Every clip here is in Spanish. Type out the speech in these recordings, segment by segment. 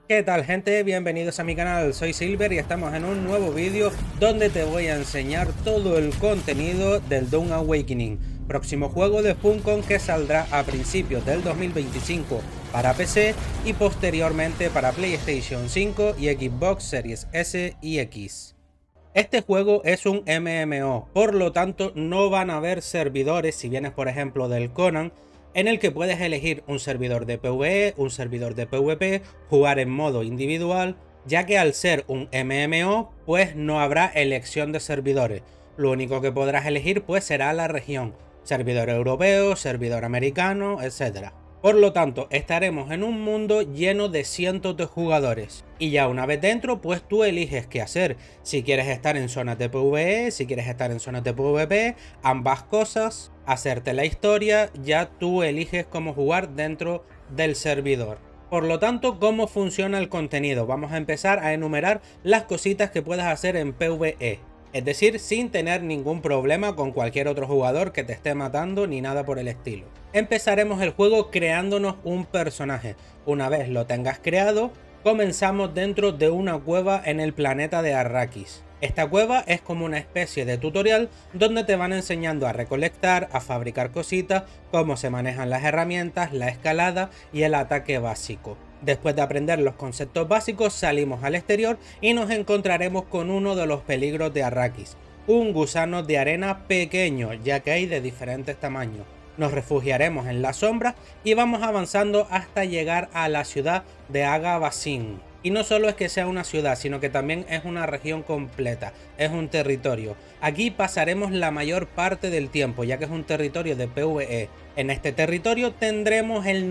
¿Qué tal, gente? Bienvenidos a mi canal, soy Silver y estamos en un nuevo vídeo donde te voy a enseñar todo el contenido del Dune Awakening, próximo juego de Funcom que saldrá a principios del 2025 para PC y posteriormente para PlayStation 5 y Xbox Series S y X. Este juego es un MMO, por lo tanto no van a haber servidores, si vienes por ejemplo del Conan, en el que puedes elegir un servidor de PvE, un servidor de PvP, jugar en modo individual, ya que al ser un MMO, pues no habrá elección de servidores. Lo único que podrás elegir pues será la región, servidor europeo, servidor americano, etc. Por lo tanto, estaremos en un mundo lleno de cientos de jugadores. Y ya una vez dentro, pues tú eliges qué hacer. Si quieres estar en zonas de PvE, si quieres estar en zonas de PvP, ambas cosas, hacerte la historia, ya tú eliges cómo jugar dentro del servidor. Por lo tanto, ¿cómo funciona el contenido? Vamos a empezar a enumerar las cositas que puedes hacer en PvE. Es decir, sin tener ningún problema con cualquier otro jugador que te esté matando ni nada por el estilo. Empezaremos el juego creándonos un personaje. Una vez lo tengas creado, comenzamos dentro de una cueva en el planeta de Arrakis. Esta cueva es como una especie de tutorial donde te van enseñando a recolectar, a fabricar cositas, cómo se manejan las herramientas, la escalada y el ataque básico. Después de aprender los conceptos básicos, salimos al exterior y nos encontraremos con uno de los peligros de Arrakis, un gusano de arena pequeño, ya que hay de diferentes tamaños. Nos refugiaremos en las sombras y vamos avanzando hasta llegar a la ciudad de Aga Basin. Y no solo es que sea una ciudad, sino que también es una región completa, es un territorio. Aquí pasaremos la mayor parte del tiempo, ya que es un territorio de PvE. En este territorio tendremos el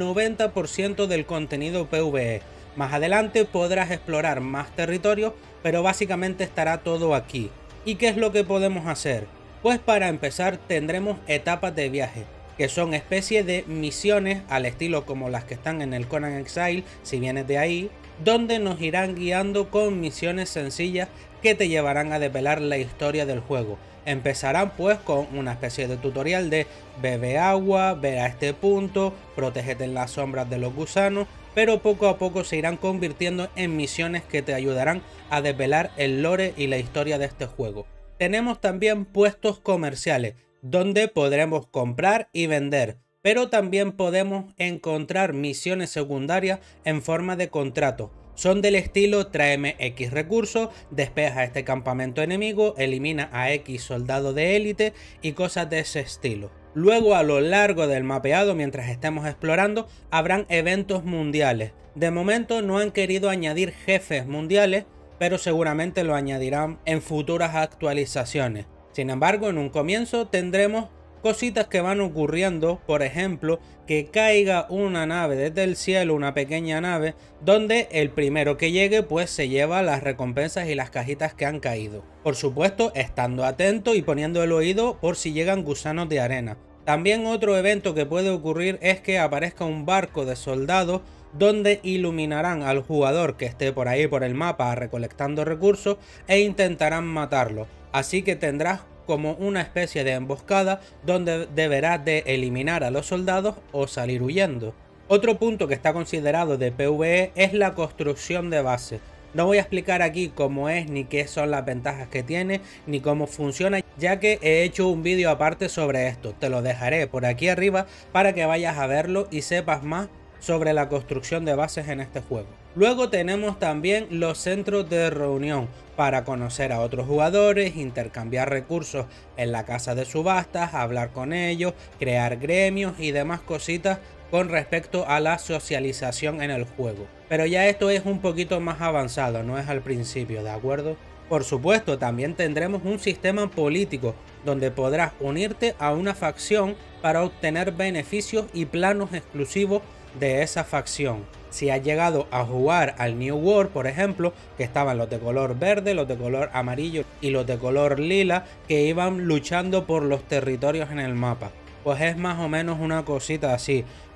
90% del contenido PvE. Más adelante podrás explorar más territorios, pero básicamente estará todo aquí. ¿Y qué es lo que podemos hacer? Pues para empezar tendremos etapas de viaje, que son especie de misiones al estilo como las que están en el Conan Exile, si vienes de ahí, donde nos irán guiando con misiones sencillas que te llevarán a develar la historia del juego. Empezarán pues con una especie de tutorial de bebe agua, ve a este punto, protégete en las sombras de los gusanos, pero poco a poco se irán convirtiendo en misiones que te ayudarán a desvelar el lore y la historia de este juego. Tenemos también puestos comerciales, donde podremos comprar y vender, pero también podemos encontrar misiones secundarias en forma de contrato. Son del estilo tráeme X recursos, despeja este campamento enemigo, elimina a X soldado de élite y cosas de ese estilo. Luego, a lo largo del mapeado, mientras estemos explorando, habrán eventos mundiales. De momento no han querido añadir jefes mundiales, pero seguramente lo añadirán en futuras actualizaciones. Sin embargo, en un comienzo tendremos cositas que van ocurriendo, por ejemplo, que caiga una nave desde el cielo, una pequeña nave, donde el primero que llegue pues se lleva las recompensas y las cajitas que han caído. Por supuesto, estando atento y poniendo el oído por si llegan gusanos de arena. También otro evento que puede ocurrir es que aparezca un barco de soldados donde iluminarán al jugador que esté por ahí por el mapa recolectando recursos e intentarán matarlo. Así que tendrás como una especie de emboscada donde deberás de eliminar a los soldados o salir huyendo. Otro punto que está considerado de PvE es la construcción de base. No voy a explicar aquí cómo es, ni qué son las ventajas que tiene, ni cómo funciona, ya que he hecho un vídeo aparte sobre esto. Te lo dejaré por aquí arriba para que vayas a verlo y sepas más sobre la construcción de bases en este juego. Luego tenemos también los centros de reunión para conocer a otros jugadores, intercambiar recursos en la casa de subastas, hablar con ellos, crear gremios y demás cositas con respecto a la socialización en el juego. Pero ya esto es un poquito más avanzado, no es al principio, ¿de acuerdo? Por supuesto, también tendremos un sistema político donde podrás unirte a una facción para obtener beneficios y planos exclusivos de esa facción. Si has llegado a jugar al New World, por ejemplo, que estaban los de color verde, los de color amarillo y los de color lila, que iban luchando por los territorios en el mapa, pues es más o menos una cosita así.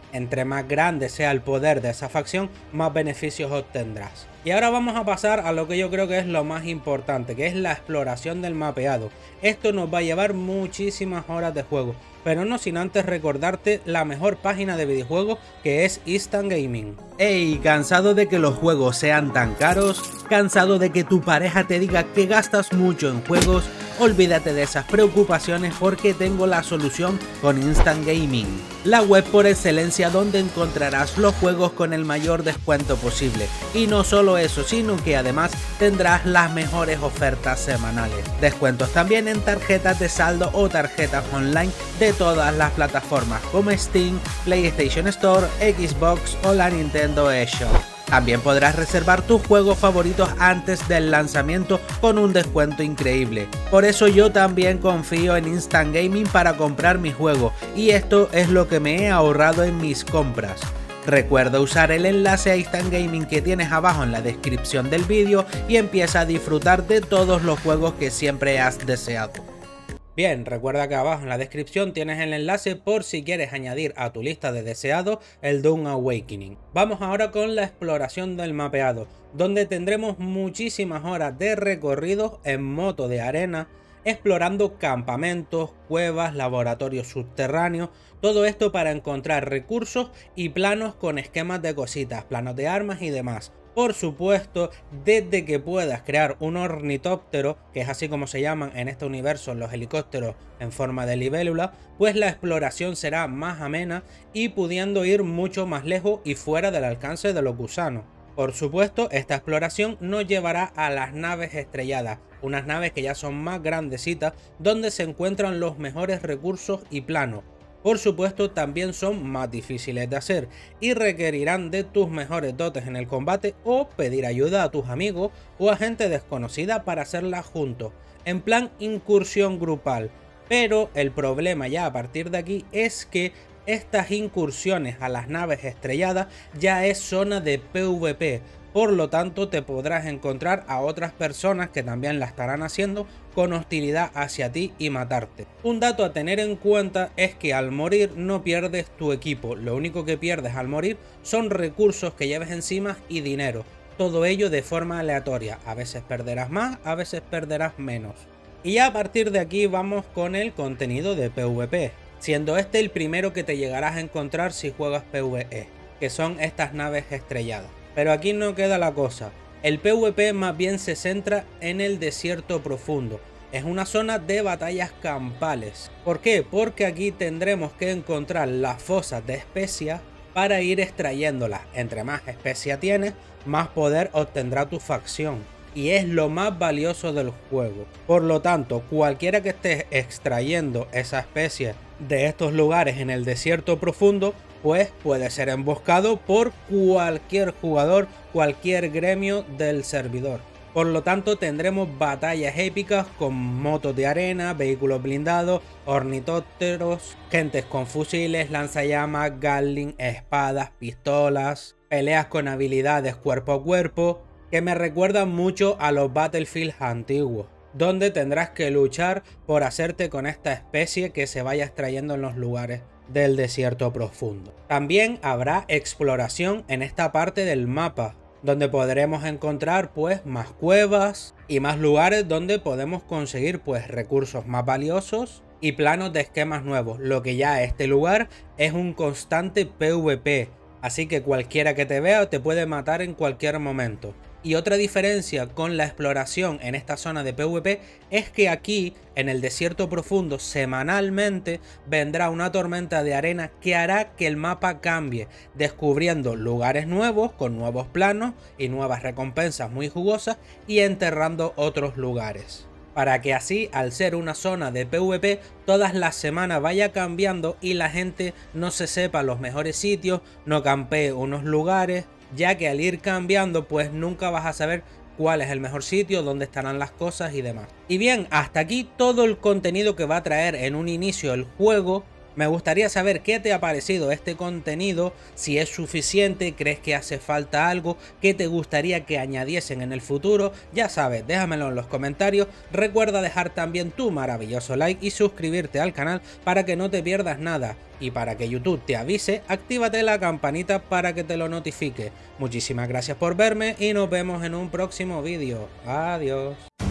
Entre más grande sea el poder de esa facción, más beneficios obtendrás. Y ahora vamos a pasar a lo que yo creo que es lo más importante, que es la exploración del mapeado. Esto nos va a llevar muchísimas horas de juego, pero no sin antes recordarte la mejor página de videojuegos, que es Instant Gaming. Ey, ¿cansado de que los juegos sean tan caros? ¿Cansado de que tu pareja te diga que gastas mucho en juegos? Olvídate de esas preocupaciones porque tengo la solución con Instant Gaming, la web por excelencia donde encontrarás los juegos con el mayor descuento posible. Y no solo eso, sino que además tendrás las mejores ofertas semanales. Descuentos también en tarjetas de saldo o tarjetas online de todas las plataformas como Steam, PlayStation Store, Xbox o la Nintendo eShop. También podrás reservar tus juegos favoritos antes del lanzamiento con un descuento increíble. Por eso yo también confío en Instant Gaming para comprar mi juego, y esto es lo que me he ahorrado en mis compras. Recuerda usar el enlace a Instant Gaming que tienes abajo en la descripción del vídeo y empieza a disfrutar de todos los juegos que siempre has deseado. Bien, recuerda que abajo en la descripción tienes el enlace por si quieres añadir a tu lista de deseados el Doom Awakening. Vamos ahora con la exploración del mapeado, donde tendremos muchísimas horas de recorridos en moto de arena, explorando campamentos, cuevas, laboratorios subterráneos, todo esto para encontrar recursos y planos con esquemas de cositas, planos de armas y demás. Por supuesto, desde que puedas crear un ornitóptero, que es así como se llaman en este universo los helicópteros en forma de libélula, pues la exploración será más amena y pudiendo ir mucho más lejos y fuera del alcance de los gusanos. Por supuesto, esta exploración nos llevará a las naves estrelladas, unas naves que ya son más grandecitas, donde se encuentran los mejores recursos y planos. Por supuesto, también son más difíciles de hacer y requerirán de tus mejores dotes en el combate o pedir ayuda a tus amigos o a gente desconocida para hacerlas juntos, en plan incursión grupal. Pero el problema ya a partir de aquí es que estas incursiones a las naves estrelladas ya es zona de PvP, por lo tanto te podrás encontrar a otras personas que también la estarán haciendo con hostilidad hacia ti y matarte. Un dato a tener en cuenta es que al morir no pierdes tu equipo, lo único que pierdes al morir son recursos que lleves encima y dinero, todo ello de forma aleatoria, a veces perderás más, a veces perderás menos. Y ya a partir de aquí vamos con el contenido de PvP, siendo este el primero que te llegarás a encontrar si juegas PvE, que son estas naves estrelladas. Pero aquí no queda la cosa, el PvP más bien se centra en el desierto profundo, es una zona de batallas campales. ¿Por qué? Porque aquí tendremos que encontrar las fosas de especias para ir extrayéndolas, entre más especias tienes, más poder obtendrá tu facción. Y es lo más valioso del juego. Por lo tanto, cualquiera que esté extrayendo esa especie de estos lugares en el desierto profundo, pues puede ser emboscado por cualquier jugador, cualquier gremio del servidor. Por lo tanto, tendremos batallas épicas con motos de arena, vehículos blindados, ornitópteros, gentes con fusiles, lanzallamas, gatling, espadas, pistolas, peleas con habilidades cuerpo a cuerpo, que me recuerdan mucho a los Battlefield antiguos, donde tendrás que luchar por hacerte con esta especie que se vaya extrayendo en los lugares del desierto profundo. También habrá exploración en esta parte del mapa, donde podremos encontrar pues más cuevas y más lugares donde podemos conseguir pues recursos más valiosos y planos de esquemas nuevos, lo que ya este lugar es un constante PvP, así que cualquiera que te vea te puede matar en cualquier momento. Y otra diferencia con la exploración en esta zona de PvP es que aquí en el desierto profundo semanalmente vendrá una tormenta de arena que hará que el mapa cambie, descubriendo lugares nuevos con nuevos planos y nuevas recompensas muy jugosas y enterrando otros lugares. Para que así, al ser una zona de PvP, todas las semanas vaya cambiando y la gente no se sepa los mejores sitios, no campee unos lugares, ya que al ir cambiando pues nunca vas a saber cuál es el mejor sitio, dónde estarán las cosas y demás. Y bien, hasta aquí todo el contenido que va a traer en un inicio el juego. Me gustaría saber qué te ha parecido este contenido, si es suficiente, crees que hace falta algo, qué te gustaría que añadiesen en el futuro. Ya sabes, déjamelo en los comentarios. Recuerda dejar también tu maravilloso like y suscribirte al canal para que no te pierdas nada. Y para que YouTube te avise, actívate la campanita para que te lo notifique. Muchísimas gracias por verme y nos vemos en un próximo vídeo. Adiós.